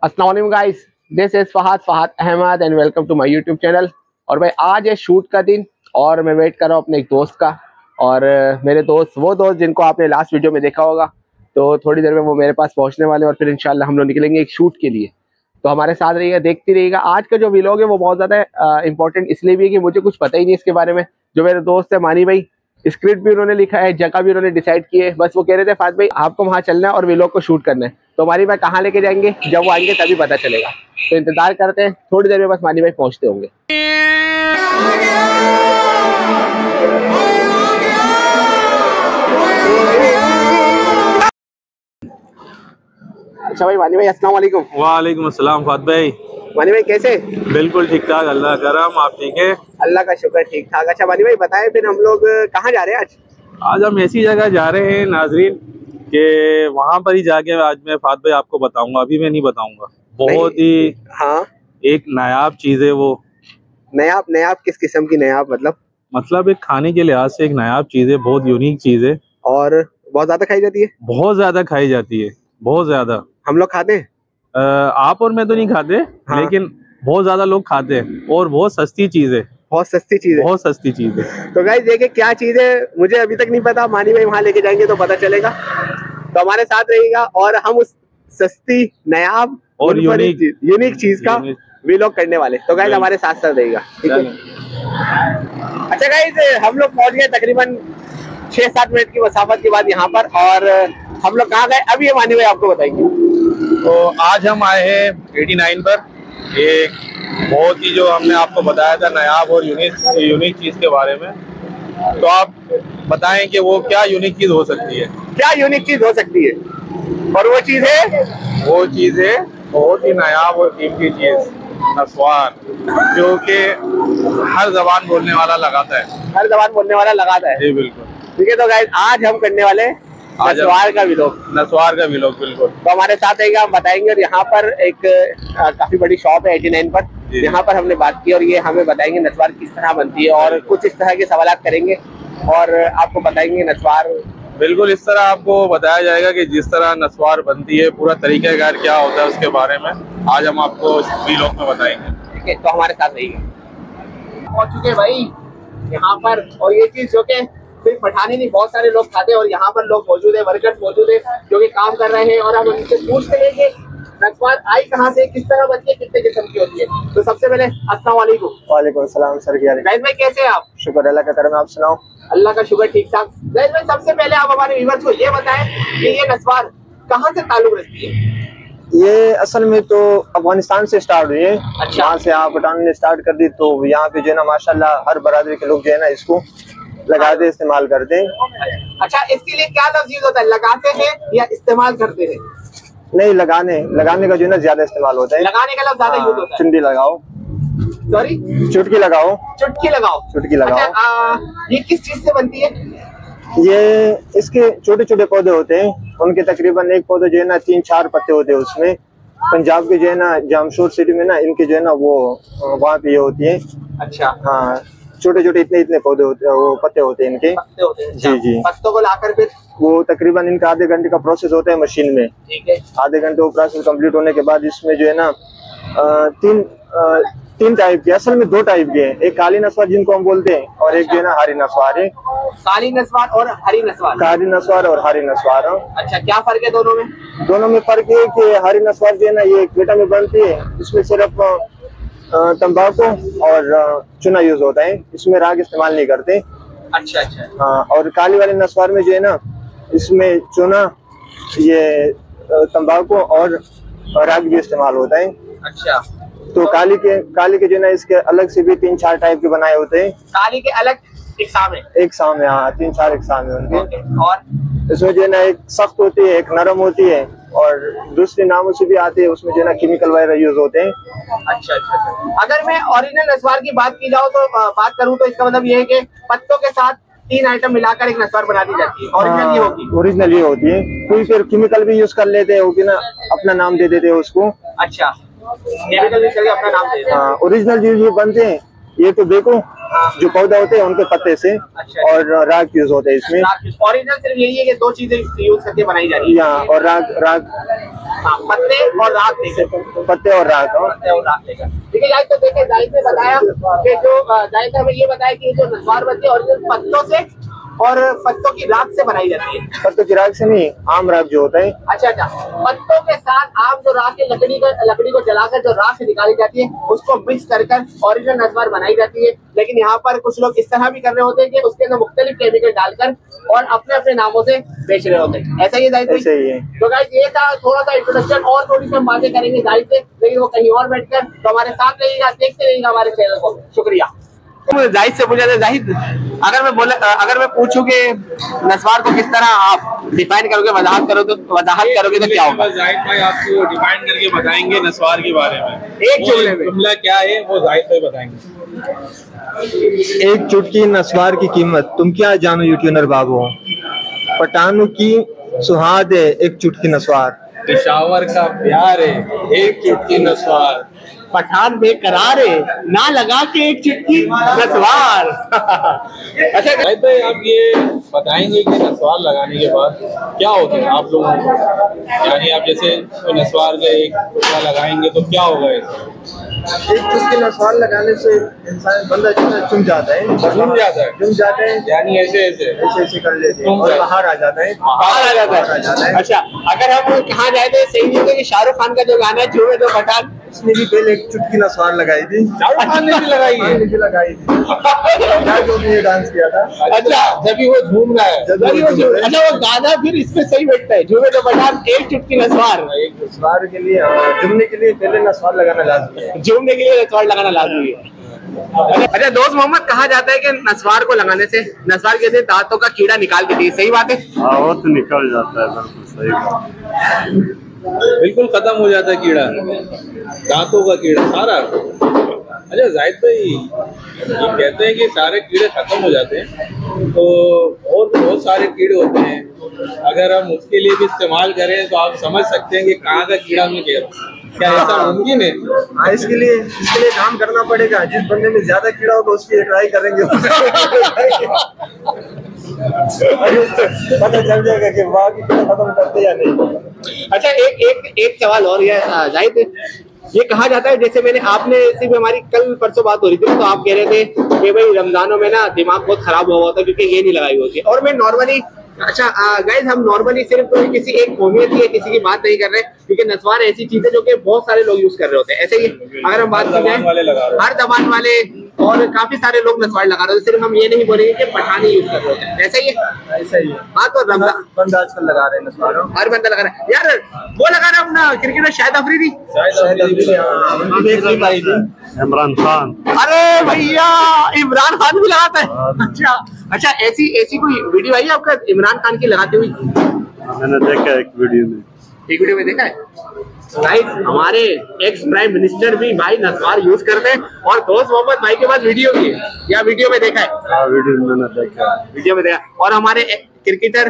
अस्सलाम वालेकुम guys, this is Fahad Ahmed and welcome to my YouTube channel. और भाई आज है शूट का दिन और मैं वेट कर रहा हूँ अपने एक दोस्त का। और मेरे दोस्त वो दोस्त जिनको आपने लास्ट वीडियो में देखा होगा, तो थोड़ी देर में वो मेरे पास पहुंचने वाले हैं और फिर इंशाल्लाह हम लोग निकलेंगे एक शूट के लिए। तो हमारे साथ रहिएगा, देखती रहिएगा। आज का जो व्लॉग है वो बहुत ज़्यादा इंपॉर्टेंट इसलिए भी है कि मुझे कुछ पता ही नहीं इसके बारे में। जो मेरे दोस्त है मानी भाई, स्क्रिप्ट भी उन्होंने लिखा है, जगह भी उन्होंने डिसाइड की है। बस वो कह रहे थे फाद भाई आपको वहाँ चलना है और व्लॉग को शूट करना है। तो मानी भाई कहाँ लेके जाएंगे, जब वो आएंगे तभी पता चलेगा। तो इंतजार करते हैं, थोड़ी देर में बस मानी भाई पहुँचते होंगे। अच्छा भाई, मानी भाई अस्सलाम वालेकुम। वालेकुम अस्सलाम फाद भाई। मानी भाई कैसे? बिल्कुल ठीक ठाक, अल्लाह करम। आप ठीक है? अल्लाह का शुक्र, ठीक ठाक। अच्छा मानी भाई बताएं फिर हम लोग कहाँ जा रहे हैं आज? आज हम ऐसी जगह जा रहे हैं नाजरीन कि वहाँ पर ही जाके आज मैं फाद भाई आपको बताऊंगा, अभी मैं नहीं बताऊंगा। बहुत ही हाँ, एक नायाब चीज़ है वो। नयाब? नयाब किस किस्म की नयाब? मतलब एक खाने के लिहाज से एक नायाब चीज़ है, बहुत यूनिक चीज़ है। और बहुत ज्यादा खाई जाती है? बहुत ज्यादा खाई जाती है, बहुत ज्यादा। हम लोग खाते हैं? आप और मैं तो नहीं खाते। हाँ। लेकिन बहुत ज्यादा लोग खाते हैं और बहुत सस्ती चीज़ है। बहुत सस्ती चीज है? बहुत सस्ती चीज़ है। तो गाइस देखिए क्या चीज है, मुझे अभी तक नहीं पता। मानी भाई वहां लेके जाएंगे तो पता चलेगा। तो हमारे साथ रहिएगा और हम उस सस्ती, नायाब और यूनिक चीज का व्लॉग करने वाले। तो गाइस हमारे साथ साथ रहिएगा, ठीक है? अच्छा गाइस, हम लोग पहुंच गए तकरीबन 6-7 मिनट की मसाफत के बाद यहाँ पर। और हम लोग कहाँ गए अभी ये मानी भाई आपको बताएंगे। तो आज हम आए हैं 89 पर। एक बहुत ही जो हमने आपको बताया था नायाब और यूनिक चीज के बारे में। तो आप बताएं कि वो क्या यूनिक चीज हो सकती है। क्या यूनिक चीज हो सकती है? और वो चीज है बहुत ही नायाब और कीमती चीज, नस्वार, जो कि हर जबान बोलने वाला लगाता है। हर जबान बोलने वाला लगाता है? जी बिल्कुल। ठीक है, तो गाइस आज हम करने वाले नस्वार का व्लॉग। बिल्कुल। तो हमारे साथ रहेगा, हम बताएंगे। और यहाँ पर एक काफी बड़ी शॉप है 89 पर, यहाँ पर हमने बात की और ये हमें बताएंगे नस्वार किस तरह बनती है और कुछ इस तरह के सवाल करेंगे और आपको बताएंगे नस्वार। बिल्कुल, इस तरह आपको बताया जाएगा कि जिस तरह नस्वार बनती है, पूरा तरीक़ाकार क्या होता है उसके बारे में आज हम आपको इस व्लॉग में बताएंगे। ठीक है, तो हमारे साथ रहिएगा। पहुंच चुके भाई यहाँ पर। और ये चीज जो कि सिर्फ पठानी नहीं, बहुत सारे लोग खाते हैं और यहाँ पर लोग मौजूद है, वर्कर्स मौजूद है जो कि काम कर रहे हैं। और हम उनसे पूछते हैं कि नस्वार आई कहाँ से, किस तरह बनती है, कितने किस्म की होती है। तो सबसे पहले अस्सलाम वालेकुम। वालेकुम सलाम सर। जाहिद भाई कैसे हैं आप? शुक्र अल्लाह का करम, आप सुनाओ? अल्लाह का शुक्र, ठीक ठाक। जाहिद भाई सबसे पहले आप हमारे व्यूअर्स को ये बताएं कि ये नस्वार कहाँ से ताल्लुक रखती है? ये असल में तो अफगानिस्तान से स्टार्ट हुई है। अच्छा। वहाँ से आप पठान ने स्टार्ट कर दी, तो यहाँ पे जो है ना माशाल्लाह हर बरादरी के लोग जो है ना इसको लगाते इस्तेमाल करते हैं। अच्छा, इसके लिए क्या लफ्ज़ यूज़ होता है? लगाते हैं या इस्तेमाल करते हैं? नहीं, लगाने का जो है ना ज्यादा इस्तेमाल होता है। लगाने का लफ्ज़ ज्यादा यूज होता है। चुंडी लगाओ, सॉरी, चुटकी लगाओ। अच्छा, ये किस चीज से बनती है? ये इसके छोटे छोटे पौधे होते हैं, उनके तकरीबन एक पौधे जो है ना 3-4 पत्ते होते हैं उसमें। पंजाब के जो है ना जामशोर सिटी में ना इनके जो है ना वो वहाँ पे ये होती है। अच्छा। हाँ, छोटे छोटे इतने पौधे होते हैं, वो पत्ते होते हैं इनके। पत्ते होते हैं? जी जी। पत्तों को लाकर फिर वो तकरीबन इनका आधे घंटे का प्रोसेस होता है मशीन में। ठीक है। आधे घंटे वो प्रोसेस कंप्लीट होने के बाद इसमें जो है ना तीन टाइप के, असल में 2 टाइप के हैं। एक काली नस्वार जिनको हम बोलते हैं और एक जो है ना हरी नस्वार है। काली नस्वार और हरी नस्वार? काली नस्वार और हरी नस्वार। अच्छा, क्या फर्क है दोनों में? दोनों में फर्क है कि हरी नस्वार जो है ना ये पेटा में बनती है, इसमें सिर्फ तंबाकू और चूना यूज होता है, इसमें राग इस्तेमाल नहीं करते। अच्छा अच्छा। हाँ, और काली वाली नस्वार में जो है ना इसमें चूना, ये तंबाकू और राग भी इस्तेमाल होता है। अच्छा। तो काली के जो है ना इसके अलग से भी 3-4 टाइप के बनाए होते हैं। काली के अलग इकसाम है? हाँ, 3-4 इकसाम है उनके। और इसमें जो है ना एक सख्त होती है, एक नरम होती है और दूसरे नामों से भी आती है, उसमें जो है ना केमिकल वगैरह यूज होते हैं। अच्छा अच्छा। अगर मैं ओरिजिनल नस्वार की बात करूँ तो इसका मतलब ये है कि पत्तों के साथ 3 आइटम मिलाकर एक नस्वार बना दी जाती है। ओरिजिनल ये होती है? ओरिजिनल ये होती है। कोई फिर केमिकल भी यूज कर लेते हैं, वो कि ना अपना नाम दे देते हैं उसको। अच्छा, केमिकल यूज करके अपना नाम दे देते हैं। हाँ, ओरिजिनल जो ये बनते हैं ये तो देखो जो पौधा होते हैं उनके पत्ते से। अच्छा। और राग यूज होते हैं इसमें। ओरिजिनल सिर्फ यही है कि 2 चीजें यूज करके बनाई जा रही है। और हाँ, पत्ते और राख लेकर। पत्ते और राख। पत्ते और राख लेकर, ठीक है गाइस। तो देखिए जाहिद ने बताया कि जो जाहिद ने हमें ये बताया कि जो नस्वार बनती है ओरिजिनल पत्तों से और पत्तों की राख से बनाई जाती है। पत्तों की राख से नहीं, आम राख जो होता है। अच्छा, पत्तों के साथ आम जो राख है, लकड़ी को जलाकर जो राख निकाली जाती है उसको मिक्स कर ओरिजिनल नस्वार बनाई जाती है। लेकिन यहाँ पर कुछ लोग इस तरह भी कर रहे होते हैं कि उसके अंदर मुख्तलिफ केमिकल डालकर और अपने अपने नामों से बेच रहे होते हैं। ऐसा ही है? ऐसे ही है। तो गाइस ये था थोड़ा सा इंट्रोडक्शन, और थोड़ी सी हम बातें करेंगे जाहिद से, लेकिन वो कहीं और बैठकर। तो हमारे साथ रहिएगा, देखते रहिएगा हमारे चैनल को। शुक्रिया। जाहिद से पूछा था, जाहिद अगर मैं पूछूं कि नस्वार को किस तरह आप डिफाइन करोगे, वजाहत करोगे तो क्या होगा? जाहिद भाई आपको डिफाइन करके बताएंगे नस्वार के बारे में। एक जुमला क्या है वो जाहिद भाई बताएंगे। एक चुटकी नस्वार की कीमत तुम क्या जानो यूट्यूबर बाबू, पठानों की सुहाद है एक चुटकी नस्वार, पेशावर का प्यार है एक चुटकी नस्वार, पठान बेकरार है ना लगा के एक चुटकी नस्वार। अच्छा भाई आप ये बताएंगे कि नस्वार लगाने के बाद क्या होता है आप लोगों को, यानी आप जैसे नस्वार का एक टुकड़ा लगाएंगे तो क्या होगा? एक चुटकी नस्वार लगाने से इंसान बंदा चुम जाता है, यानी ऐसे कर लेते हैं और बाहर आ जाता है। अच्छा, अगर हम कहाँ जाए तो सही नहीं होगा कि शाहरुख खान का जो गाना है झूमे दो पठान, उसने भी पहले एक चुटकी नस्वार लगाई थी। शाहरुख खान ने भी लगाई जो भी ये डांस किया था। अच्छा, जब भी वो झूम रहा है। अच्छा, वो गाना फिर इसमें सही बैठता है, झूमे दो पठान एक चुटकी नस्वार। एक नस्वार के लिए झूमने के लिए पहले नस्वार लगाना लाजमी है। झूमने के लिए नस्वार लगाना लाजमी है। अच्छा दोस्त मोहम्मद, कहा जाता है कि नस्वार को लगाने से नस्वार के दांतों का कीड़ा निकाल देती है, सही बात है? हाँ, वो तो निकल जाता है, बिल्कुल सही बात। बिल्कुल खत्म हो जाता है कीड़ा, दांतों का कीड़ा सारा। अच्छा जाहिद भाई ये कहते हैं कि सारे कीड़े खत्म हो जाते हैं, तो और बहुत सारे कीड़े होते हैं, अगर हम उसके लिए भी इस्तेमाल करें तो आप समझ सकते हैं कि कहाँ का कीड़ा हमें क्या ऐसा मुमकिन है? हाँ, इसके लिए काम करना पड़ेगा। जिस बंदे में ज्यादा कीड़ा होगा उसकी ट्राई करेंगे। पता चल जाएगा कि वहाँ की कीड़ा खत्म करते या नहीं। अच्छा, एक सवाल और है जाहिद, ये कहा जाता है, जैसे आपने सिर्फ हमारी कल परसों बात हो रही थी तो आप कह रहे थे कि भाई रमजानों में ना दिमाग बहुत खराब हुआ होता है क्योंकि ये नहीं लगाई होती है। और मैं नॉर्मली, अच्छा गाइस, हम नॉर्मली सिर्फ किसी एक कौमियत की किसी की बात नहीं कर रहे, क्योंकि नस्वार ऐसी चीज है जो कि बहुत सारे लोग यूज कर रहे होते हैं। ऐसे ही अगर हम बात की जाए, हर जबान वाले और काफी सारे लोग नस्वार लगा रहे होते हैं, सिर्फ हम ये नहीं बोलेंगे कि पठानी यूज कर रहे होते हैं। ऐसा ही है। हाँ, तो रमजान बंदा आजकल लगा रहे हैं नस्वार, हर बंदा लगा रहा है यार। वो लगा रहा है अपना क्रिकेटर शाहिद अफरीदी, इमरान खान। अरे भैया, इमरान खान भी लगाता है। अच्छा, ऐसी कोई वीडियो आई है आपका इमरान खान की लगाते हुई? मैंने देखा एक वीडियो में देखा है। गाइस, हमारे एक्स प्राइम मिनिस्टर भी भाई नस्वार यूज करते हैं, और दोस्त मोहम्मद भाई के पास वीडियो भी है, या वीडियो में देखा है? हाँ, वीडियो में देखा। और हमारे क्रिकेटर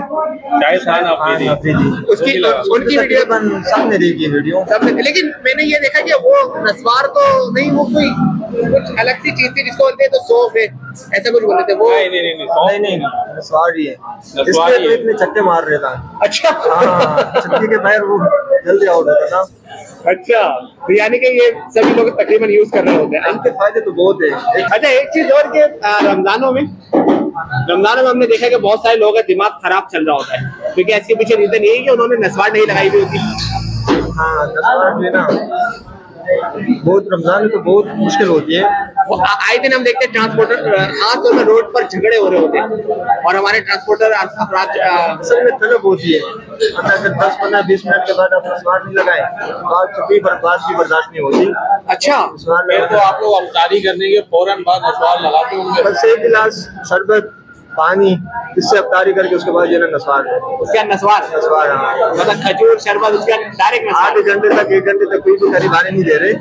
उनकी वीडियो सबने देखी वीडियो, लेकिन मैंने ये देखा कि वो नस्वार तो नहीं, वो कोई कुछ अलग सी चीज थी जिसको बोलते हैं तो सौंफ है, ऐसा कुछ बोलते थे वो। नहीं, नस्वार ही है। इसलिए तो इतने छक्के मार रहे था। अच्छा, छक्के के पैर वो जल्दी आउट होता था। अच्छा, तो यानी कि ये सभी लोग तकरीबन यूज कर रहे होते हैं। इनके फायदे तो बहुत है। अच्छा, एक चीज और के रमजानों में हमने देखा कि बहुत सारे लोगों का दिमाग खराब चल रहा होता है, क्योंकि इसके पीछे रीजन यही है कि उन्होंने नस्वार नहीं लगाई हुई होती। हाँ, नस्वार जो है ना बहुत रमजान में तो बहुत मुश्किल होती है। आए दिन हम देखते हैं ट्रांसपोर्टर खासतौर पर रोड पर झगड़े हो रहे होते हैं, और हमारे ट्रांसपोर्टर असल में तलब होती है। अगर 10-15-20 मिनट के बाद आप नस्वार नहीं लगाए तो आपकी बात भी बर्दाश्त नहीं होती। अच्छा, तो आप लोग अफ्तारी करने के फौरन बाद नस्वार लगाते होंगे? बस एक गिलास शरबत, पानी, इससे अफ्तारी करके उसके बाद जो है नस्वार, नस्वार मतलब खजूर शरबत, उसका डायरेक्ट आधे घंटे तक 1 घंटे तक कोई भी करीब आने नहीं दे रहे।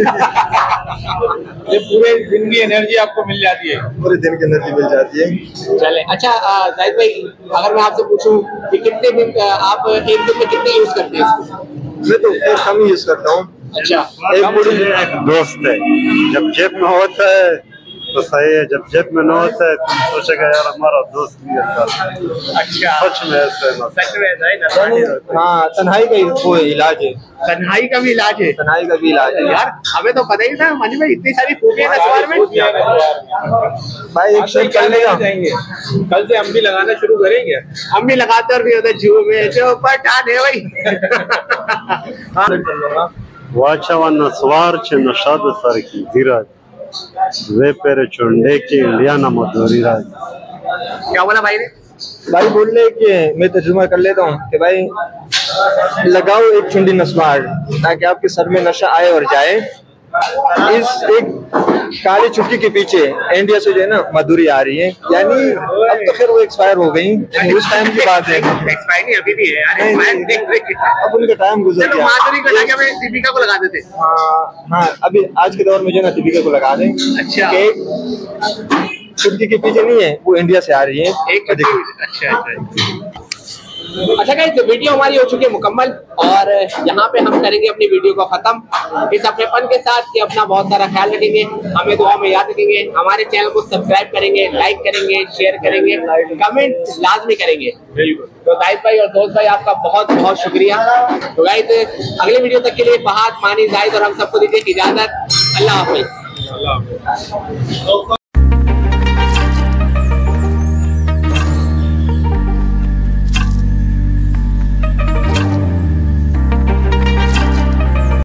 ये पूरे दिन की एनर्जी आपको मिल जाती है, पूरे दिन की एनर्जी मिल जाती है। चले, अच्छा जाहिद भाई, अगर मैं आपसे पूछूं कि कितने दिन आप एक दिन में कितने यूज करते हैं इसको? मैं तो कम ही यूज करता हूँ। अच्छा, एक दोस्त है, जब जेब में होता है तो सही है, जब में न होता है तुम सोचेगा यार हमारा दोस्त भी है साथ। अच्छा, सच में ऐसा है ना? सच में ऐसा है ना? हाँ, तन्हाई का वो इलाज है। तन्हाई का भी इलाज है? तन्हाई का भी इलाज है यार, हमें तो पता ही था मानी भाई, इतनी सारी खूबियां नस्वार में। भाई एक शूट कर लेगा, कल से हम भी लगाना शुरू करेंगे। हम भी लगाते और भी होते जू में जो पठान है भाई। वाचा नस्वार चे नशाद सर की धीरज वे पेरे चुंडे की इंडिया न मधुरी राज। क्या बोला भाई ने? भाई बोल रहे कि मैं तर्जुमा कर लेता हूँ कि भाई लगाओ एक चुंडी नस्वार ताकि आपके सर में नशा आए और जाए। इस एक काली छुट्टी के पीछे इंडिया से जो है ना मधुरी आ रही है, यानी अब तो फिर वो एक्सपायर हो गई, उस टाइम की बात है। एक्सपायर नहीं अभी भी है यार, अब उनका टाइम गुजर गया। माधुरी को लगा मैं दीपिका को लगा देते। हाँ, अभी आज के दौर में जो है ना दीपिका को लगा दें। अच्छा, छुट्टी के पीछे नहीं है, वो इंडिया से आ रही है एक। अच्छा गाइस, वीडियो हमारी हो चुकी है मुकम्मल और यहाँ पे हम करेंगे अपनी वीडियो को खत्म इस अपनेपन के साथ कि अपना बहुत सारा ख्याल रखेंगे, हमें दुआ में याद रखेंगे, हमारे चैनल को सब्सक्राइब करेंगे, लाइक करेंगे, शेयर करेंगे, कमेंट लाजमी करेंगे। तो जाहिद भाई और दोस्त भाई आपका बहुत बहुत शुक्रिया। तो गाइस अगले वीडियो तक के लिए फहाद, मानी, जाहिद और हम सबको दीजिए इजाजत। अल्लाह हाफिज।